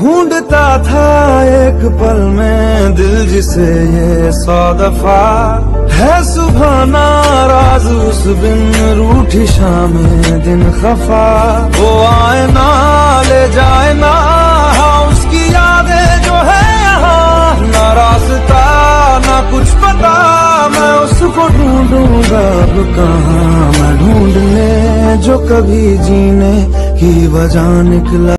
ढूंढता था एक पल में दिल जिसे ये 100 दफा है सुबह नाराज उस बिन रूठी शाम दिन खफा। वो आए ना ले जाए ना उसकी यादें जो है यहाँ, ना रास्ता ना कुछ पता मैं उसको ढूंढूंगा अब कहाँ। मैं ढूंढने जो कभी जीने की वजह निकला।